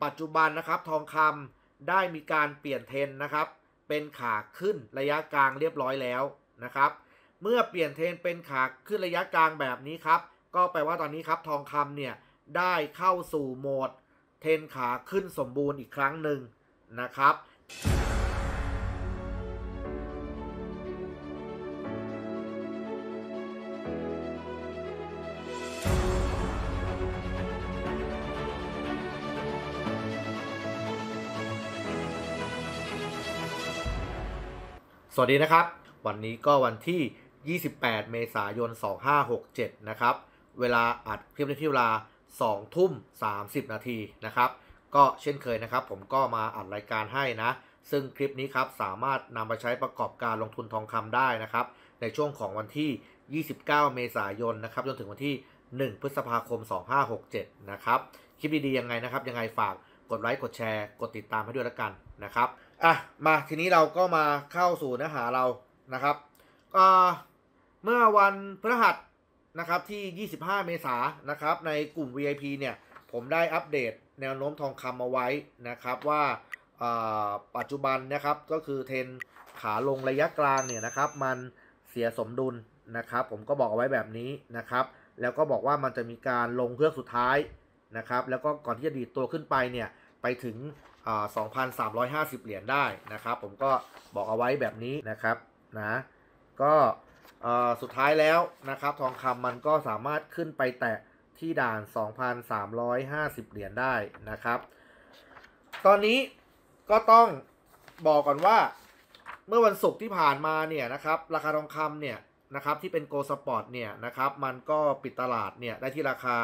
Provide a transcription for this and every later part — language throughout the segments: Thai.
ปัจจุบันนะครับทองคำได้มีการเปลี่ยนเทรนด์นะครับเป็นขาขึ้นระยะกลางเรียบร้อยแล้วนะครับเมื่อเปลี่ยนเทรนด์เป็นขาขึ้นระยะกลางแบบนี้ครับก็แปลว่าตอนนี้ครับทองคำเนี่ยได้เข้าสู่โหมดเทรนขาขึ้นสมบูรณ์อีกครั้งหนึ่งนะครับสวัสดีนะครับวันนี้ก็วันที่28เมษายน2567นะครับเวลาอัดคลิปในที่เวลา2 ทุ่ม 30 นาทีนะครับก็เช่นเคยนะครับผมก็มาอัดรายการให้นะซึ่งคลิปนี้ครับสามารถนำไปใช้ประกอบการลงทุนทองคำได้นะครับในช่วงของวันที่29เมษายนนะครับจนถึงวันที่1พฤษภาคม2567นะครับคลิปดีๆยังไงนะครับยังไงฝากกดไลค์กดแชร์กดติดตามให้ด้วยละกันนะครับมาทีนี้เราก็มาเข้าสู่เนื้อหาเรานะครับเมื่อวันพฤหัสนะครับที่25เมษายนนะครับในกลุ่ม VIP เนี่ยผมได้อัปเดตแนวโน้มทองคำมาไว้นะครับว่าปัจจุบันนะครับก็คือเทรนขาลงระยะกลางเนี่ยนะครับมันเสียสมดุลนะครับผมก็บอกเอาไว้แบบนี้นะครับแล้วก็บอกว่ามันจะมีการลงเพื่อกสุดท้ายนะครับแล้วก็ก่อนที่จะดีดตัวขึ้นไปเนี่ยไปถึง2,350 เหรียญได้นะครับผมก็บอกเอาไว้แบบนี้นะครับนะก็สุดท้ายแล้วนะครับทองคำมันก็สามารถขึ้นไปแตะที่ด่าน 2,350 เหรียญได้นะครับตอนนี้ก็ต้องบอกก่อนว่าเมื่อวันศุกร์ที่ผ่านมาเนี่ยนะครับราคาทองคำเนี่ยนะครับที่เป็นโกลด์สปอร์ตเนี่ยนะครับมันก็ปิดตลาดเนี่ยได้ที่ราคา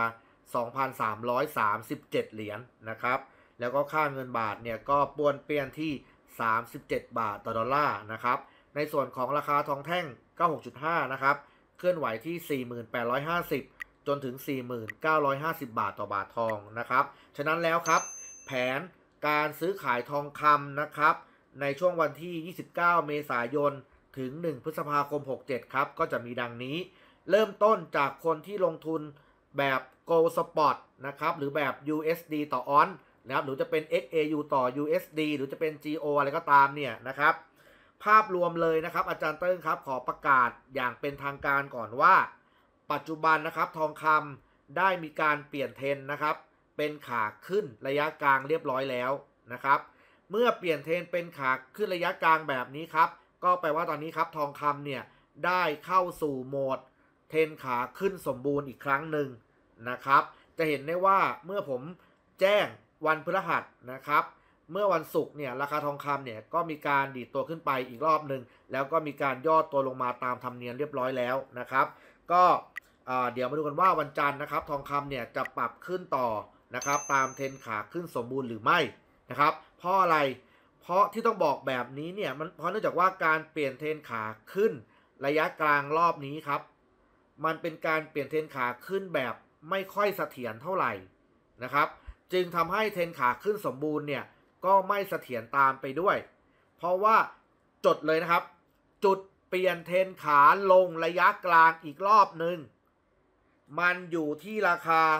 2,337 เหรียญนะครับแล้วก็ค่าเงินบาทเนี่ยก็ป้วนเปี้ยนที่37 บาทต่อดอลลาร์นะครับในส่วนของราคาทองแท่ง 96.5 นะครับเคลื่อนไหวที่ 4,850 จนถึง 4,950 บาทต่อบาททองนะครับฉะนั้นแล้วครับแผนการซื้อขายทองคำนะครับในช่วงวันที่ 29 เมษายนถึง 1 พฤษภาคม 67 ครับก็จะมีดังนี้เริ่มต้นจากคนที่ลงทุนแบบ Gold Spot นะครับหรือแบบ USD ต่อออนนะครับหรือจะเป็น XAU ต่อ USD หรือจะเป็น GO อะไรก็ตามเนี่ยนะครับภาพรวมเลยนะครับอาจารย์เติ้งครับขอประกาศอย่างเป็นทางการก่อนว่าปัจจุบันนะครับทองคำได้มีการเปลี่ยนเทรนด์นะครับเป็นขาขึ้นระยะกลางเรียบร้อยแล้วนะครับเมื่อเปลี่ยนเทรนด์เป็นขาขึ้นระยะกลางแบบนี้ครับก็แปลว่าตอนนี้ครับทองคำเนี่ยได้เข้าสู่โหมดเทรนขาขึ้นสมบูรณ์อีกครั้งหนึ่งนะครับจะเห็นได้ว่าเมื่อผมแจ้งวันพฤหัสนะครับเมื่อวันศุกร์เนี่ยราคาทองคำเนี่ยก็มีการดีดตัวขึ้นไปอีกรอบหนึ่งแล้วก็มีการย่อตัวลงมาตามธรรมเนียมเรียบร้อยแล้วนะครับก็เดี๋ยวมาดูกันว่าวันจันทร์นะครับทองคำเนี่ยจะปรับขึ้นต่อนะครับตามเทรนขาขึ้นสมบูรณ์หรือไม่นะครับเพราะอะไรเพราะที่ต้องบอกแบบนี้เนี่ยมันเพราะเนื่องจากว่าการเปลี่ยนเทรนขาขึ้นระยะกลางรอบนี้ครับมันเป็นการเปลี่ยนเทรนขาขึ้นแบบไม่ค่อยเสถียรเท่าไหร่นะครับจึงทำให้เทรนขาขึ้นสมบูรณ์เนี่ยก็ไม่เสถียรตามไปด้วยเพราะว่าจดเลยนะครับจุดเปลี่ยนเทรนขาลงระยะกลางอีกรอบหนึ่งมันอยู่ที่ราคา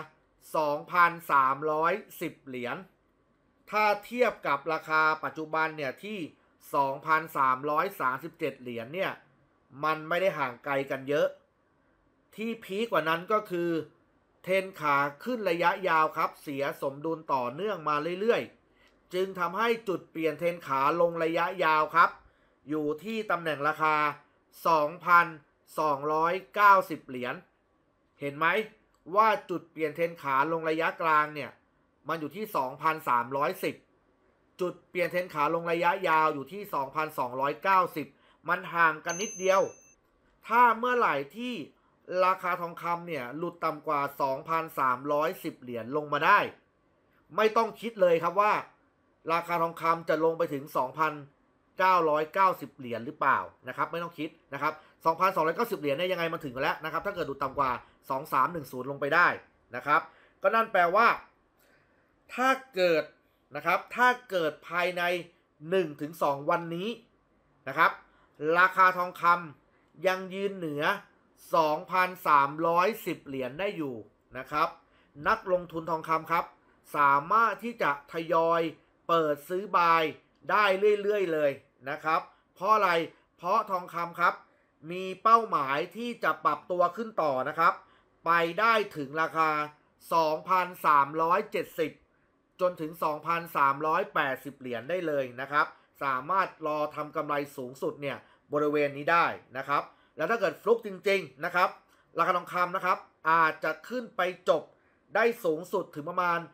2,310 เหรียญถ้าเทียบกับราคาปัจจุบันเนี่ยที่ 2,337 เหรียญเนี่ยมันไม่ได้ห่างไกลกันเยอะที่พีคกว่านั้นก็คือเทรนขาขึ้นระยะยาวครับเสียสมดุลต่อเนื่องมาเรื่อยๆจึงทำให้จุดเปลี่ยนเทรนขาลงระยะยาวครับอยู่ที่ตำแหน่งราคา 2,290 เหรียญเห็นไหมว่าจุดเปลี่ยนเทรนขาลงระยะกลางเนี่ยมันอยู่ที่ 2,310 จุดเปลี่ยนเทรนขาลงระยะยาวอยู่ที่ 2,290 มันห่างกันนิดเดียวถ้าเมื่อไหร่ที่ราคาทองคำเนี่ยหลุดต่ำกว่า 2,310 เหรียญลงมาได้ไม่ต้องคิดเลยครับว่าราคาทองคำจะลงไปถึง 2,990 เหรียญหรือเปล่านะครับไม่ต้องคิดนะครับ 2,290 เหรียญเนี่ยยังไงมันถึงแล้วนะครับถ้าเกิดหลุดต่ำกว่า 2,310 ลงไปได้นะครับก็นั่นแปลว่าถ้าเกิดนะครับถ้าเกิดภายใน 1-2 วันนี้นะครับราคาทองคำยังยืนเหนือ 2,310 เหรียญได้อยู่นะครับนักลงทุนทองคำครับสามารถที่จะทยอยเปิดซื้อบายได้เรื่อยๆเลยนะครับเพราะอะไรเพราะทองคำครับมีเป้าหมายที่จะปรับตัวขึ้นต่อนะครับไปได้ถึงราคา 2,370 จนถึง 2,380 เหรียญได้เลยนะครับสามารถรอทำกำไรสูงสุดเนี่ยบริเวณนี้ได้นะครับแล้วถ้าเกิดฟลุกจริงๆนะครับราคาทองคำนะครับอาจจะขึ้นไปจบได้สูงสุดถึงประมาณ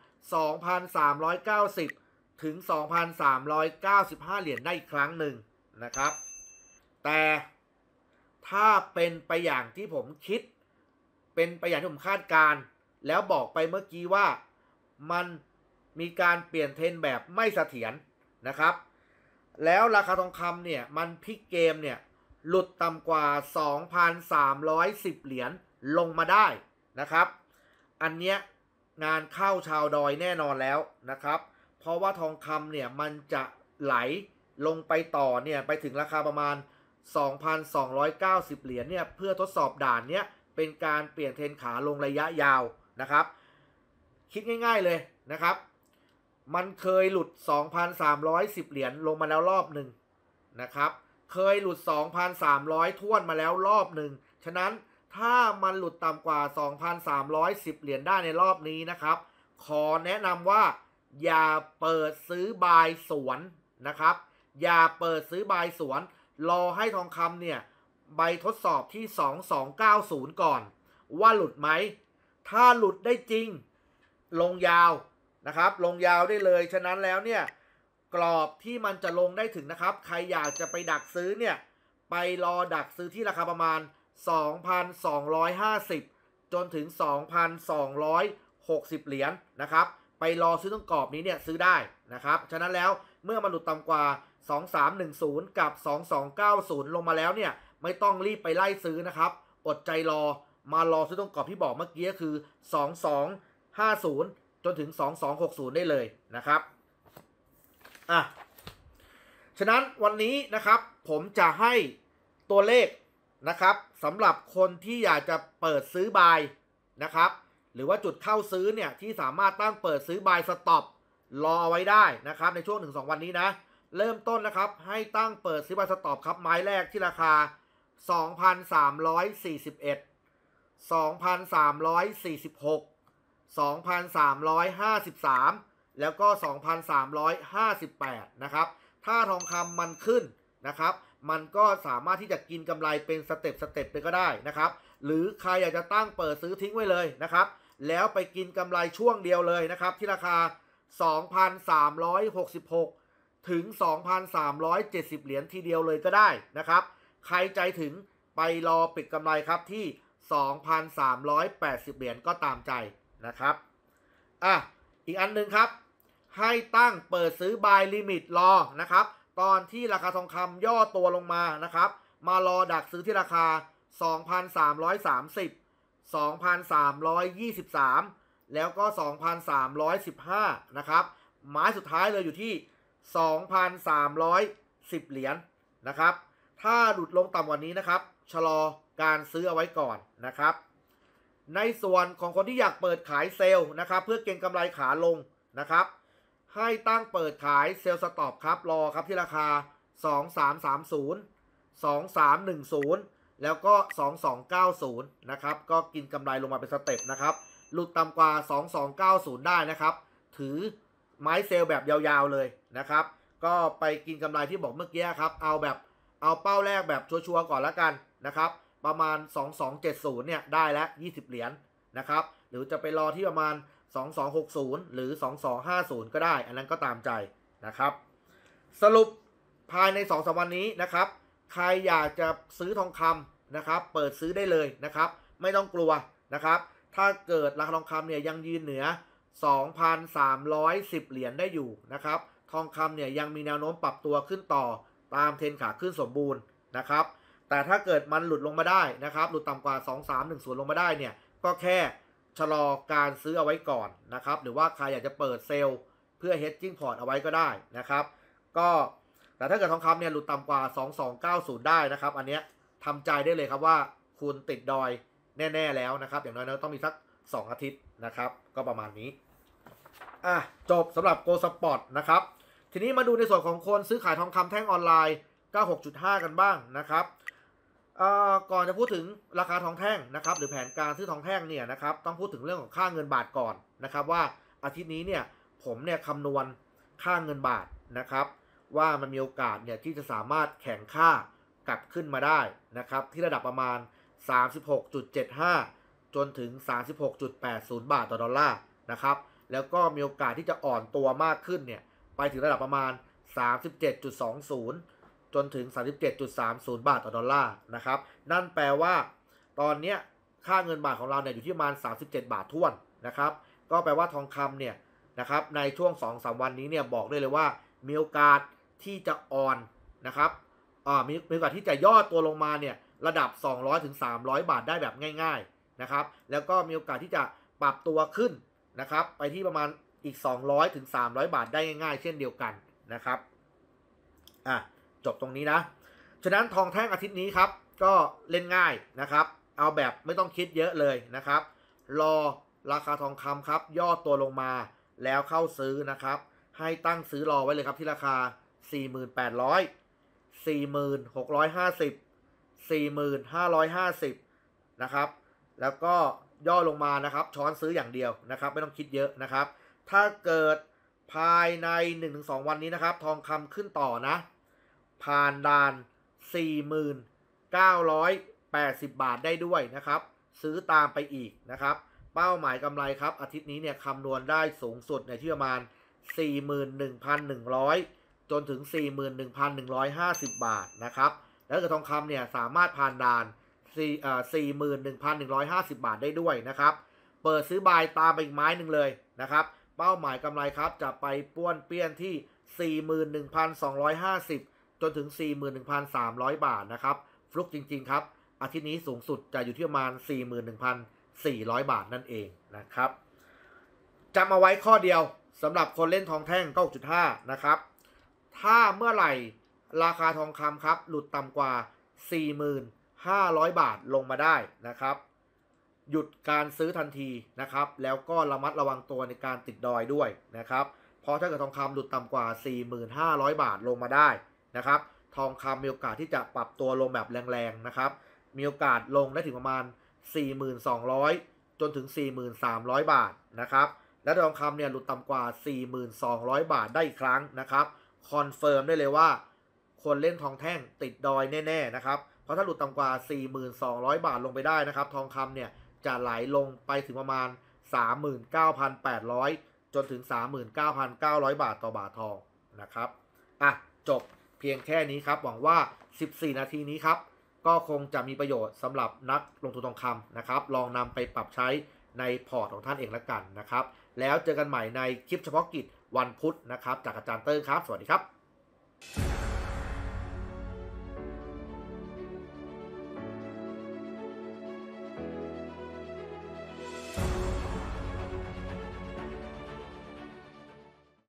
2,390 ถึง 2,395 เหรียญได้อีกครั้งหนึ่งนะครับแต่ถ้าเป็นไปอย่างที่ผมคิดเป็นไปอย่างที่ผมคาดการณ์แล้วบอกไปเมื่อกี้ว่ามันมีการเปลี่ยนเทรนแบบไม่เสถียรนะครับแล้วราคาทองคำเนี่ยมันพลิกเกมเนี่ยหลุดต่ำกว่า 2,310 เหรียญลงมาได้นะครับอันเนี้ยงานเข้าชาวดอยแน่นอนแล้วนะครับเพราะว่าทองคำเนี่ยมันจะไหลลงไปต่อเนี่ยไปถึงราคาประมาณ 2,290 เหรียญเนี่ยเพื่อทดสอบด่านเนี้ยเป็นการเปลี่ยนเทรนขาลงระยะยาวนะครับคิดง่ายๆเลยนะครับมันเคยหลุด 2,310 เหรียญลงมาแล้วรอบหนึ่งนะครับเคยหลุด 2,300 ท้วนมาแล้วรอบหนึ่งฉะนั้นถ้ามันหลุดต่ำกว่า 2,310 เหรียญได้ในรอบนี้นะครับขอแนะนำว่าอย่าเปิดซื้อบายสวนนะครับอย่าเปิดซื้อบายสวนรอให้ทองคำเนี่ยใบทดสอบที่ 2290 ก่อนว่าหลุดไหมถ้าหลุดได้จริงลงยาวนะครับลงยาวได้เลยฉะนั้นแล้วเนี่ยกรอบที่มันจะลงได้ถึงนะครับใครอยากจะไปดักซื้อเนี่ยไปรอดักซื้อที่ราคาประมาณ 2,250 จนถึง 2,260 เหรียญนะครับไปรอซื้อตรงกรอบนี้เนี่ยซื้อได้นะครับฉะนั้นแล้วเมื่อมันหลุดต่ำกว่า 2310 กับ 2290 ลงมาแล้วเนี่ยไม่ต้องรีบไปไล่ซื้อนะครับอดใจรอมารอซื้อตรงกรอบที่บอกเมื่อกี้คือ 2250 จนถึง 2260 ได้เลยนะครับฉะนั้นวันนี้นะครับผมจะให้ตัวเลขนะครับสำหรับคนที่อยากจะเปิดซื้อบายนะครับหรือว่าจุดเข้าซื้อเนี่ยที่สามารถตั้งเปิดซื้อบายสต็อปรอไว้ได้นะครับในช่วง 1-2 วันนี้นะเริ่มต้นนะครับให้ตั้งเปิดซื้อบายสต็อปครับไม้แรกที่ราคา 2,341 2,346 2,353 แล้วก็ 2,358 นะครับถ้าทองคำมันขึ้นนะครับมันก็สามารถที่จะกินกำไรเป็นสเต็ปไปก็ได้นะครับหรือใครอยากจะตั้งเปิดซื้อทิ้งไว้เลยนะครับแล้วไปกินกำไรช่วงเดียวเลยนะครับที่ราคา 2,366 ถึง 2,370 เหรียญทีเดียวเลยก็ได้นะครับใครใจถึงไปรอปิดกำไรครับที่ 2,380 เหรียญก็ตามใจนะครับอีกอันหนึ่งครับให้ตั้งเปิดซื้อบายลิมิตรอนะครับตอนที่ราคาทองคำย่อตัวลงมานะครับมารอดักซื้อที่ราคา 2,330 2,323 แล้วก็ 2,315 นะครับไม้สุดท้ายเลยอยู่ที่ 2,310 เหรียญนะครับถ้าหลุดลงต่ำกว่านี้นะครับชะลอการซื้อเอาไว้ก่อนนะครับในส่วนของคนที่อยากเปิดขายเซลล์นะครับเพื่อเก็งกำไรขาลงนะครับให้ตั้งเปิดขายเซลล์สต็อปครับรอครับที่ราคา 2330 2310 แล้วก็ 2290 นะครับก็กินกำไรลงมาเป็นสเต็ปนะครับหลุดต่ำกว่า 2290 ได้นะครับถือไม้เซลล์แบบยาวๆเลยนะครับก็ไปกินกำไรที่บอกเมื่อกี้ครับเอาเป้าแรกแบบชัวร์ๆก่อนละกันนะครับประมาณ 2270 เนี่ยได้แล้ว 20 เหรียญนะครับหรือจะไปรอที่ประมาณ 2260 หรือ 2250 ก็ได้อันนั้นก็ตามใจนะครับสรุปภายใน 2-3 วันนี้นะครับใครอยากจะซื้อทองคำนะครับเปิดซื้อได้เลยนะครับไม่ต้องกลัวนะครับถ้าเกิดราคาทองคำเนี่ยยังยืนเหนือ 2,310 เหรียญได้อยู่นะครับทองคำเนี่ยยังมีแนวโน้มปรับตัวขึ้นต่อตามเทรนขาขึ้นสมบูรณ์นะครับแต่ถ้าเกิดมันหลุดลงมาได้นะครับหลุดต่ำกว่า 2310 ลงมาได้เนี่ยก็แค่ชะลอการซื้อเอาไว้ก่อนนะครับหรือว่าใครอยากจะเปิดเซลล์เพื่อ hedging port เอาไว้ก็ได้นะครับก็แต่ถ้าเกิดทองคำเนี่ยหลุดต่ำกว่า 2290 ได้นะครับอันเนี้ยทำใจได้เลยครับว่าคุณติดดอยแน่ๆแล้วนะครับอย่างน้อยๆต้องมีสัก2 อาทิตย์นะครับก็ประมาณนี้จบสำหรับ Go Spot นะครับทีนี้มาดูในส่วนของคนซื้อขายทองคำแท่งออนไลน์ 96.5 กันบ้างนะครับก่อนจะพูดถึงราคาทองแท่งนะครับหรือแผนการซื้อทองแท่งเนี่ยนะครับต้องพูดถึงเรื่องของค่าเงินบาทก่อนนะครับว่าอาทิตย์นี้เนี่ยผมเนี่ยคำนวณค่าเงินบาทนะครับว่ามันมีโอกาสเนี่ยที่จะสามารถแข่งค่ากลับขึ้นมาได้นะครับที่ระดับประมาณ 36.75 จนถึง 36.80 บาทต่อดอลลาร์นะครับแล้วก็มีโอกาสที่จะอ่อนตัวมากขึ้นเนี่ยไปถึงระดับประมาณ 37.20 จนถึง 37.30 บาทต่อดอลลาร์นะครับนั่นแปลว่าตอนนี้ค่าเงินบาทของเราเนี่ยอยู่ที่ประมาณ37 บาทท้วนนะครับก็แปลว่าทองคำเนี่ยนะครับในช่วง 2-3 วันนี้เนี่ยบอกได้เลยว่ามีโอกาสที่จะอ่อนนะครับมีโอกาสที่จะย่อตัวลงมาเนี่ยระดับ 200-300 บาทได้แบบง่ายๆนะครับแล้วก็มีโอกาสที่จะปรับตัวขึ้นนะครับไปที่ประมาณอีก 200-300 บาทได้ง่ายๆเช่นเดียวกันนะครับจบตรงนี้นะฉะนั้นทองแท่งอาทิตย์นี้ครับก็เล่นง่ายนะครับเอาแบบไม่ต้องคิดเยอะเลยนะครับรอราคาทองคำครับย่อตัวลงมาแล้วเข้าซื้อนะครับให้ตั้งซื้อรอไว้เลยครับที่ราคา 4,800 4,650 4,550 นะครับแล้วก็ย่อลงมานะครับช้อนซื้ออย่างเดียวนะครับไม่ต้องคิดเยอะนะครับถ้าเกิดภายใน 1-2 วันนี้นะครับทองคำขึ้นต่อนะผ่านด่าน 4,980 บาทได้ด้วยนะครับซื้อตามไปอีกนะครับเป้าหมายกำไรครับอาทิตย์นี้เนี่ยคำนวณได้สูงสุดในที่ประมาณ 41,100 จนถึง 41,150 บาทนะครับแล้วก็ทองคำเนี่ยสามารถผ่านด่าน 41,150 บาทได้ด้วยนะครับเปิดซื้อบายตามไปอีกไม้หนึ่งเลยนะครับเป้าหมายกำไรครับจะไปป้วนเปี้ยนที่ 41,250 จนถึง 41,300 บาทนะครับฟลุกจริงๆครับอาทิตย์นี้สูงสุดจะอยู่ที่ประมาณ 41,400 บาทนั่นเองนะครับจำเอาไว้ข้อเดียวสำหรับคนเล่นทองแท่ง 9.5 นะครับถ้าเมื่อไหร่ราคาทองคำครับหลุดต่ำกว่า 4,500 บาทลงมาได้นะครับหยุดการซื้อทันทีนะครับแล้วก็ระมัดระวังตัวในการติดดอยด้วยนะครับเพราะถ้าเกิดทองคำหลุดต่ำกว่า 4,500 บาทลงมาได้นะครับทองคำมีโอกาสที่จะปรับตัวลงแบบแรงๆนะครับมีโอกาสลงได้ถึงประมาณ 4,200 จนถึง 4,300 บาทนะครับและทองคำเนี่ยหลุดต่ำกว่า 4,200 บาทได้อีกครั้งนะครับคอนเฟิร์มได้เลยว่าคนเล่นทองแท่งติดดอยแน่ๆนะครับเพราะถ้าหลุดต่ำกว่า 4,200 บาทลงไปได้นะครับทองคำเนี่ยจะไหลลงไปถึงประมาณ 39,800 จนถึง 39,900 บาทต่อบาททองนะครับจบเพียงแค่นี้ครับหวังว่า 14 นาทีนี้ครับก็คงจะมีประโยชน์สำหรับนักลงทุนทองคำนะครับลองนำไปปรับใช้ในพอร์ตของท่านเองละกันนะครับแล้วเจอกันใหม่ในคลิปเฉพาะกิจวันพุธนะครับจากอาจารย์เติ้งครับสวัสดีครับ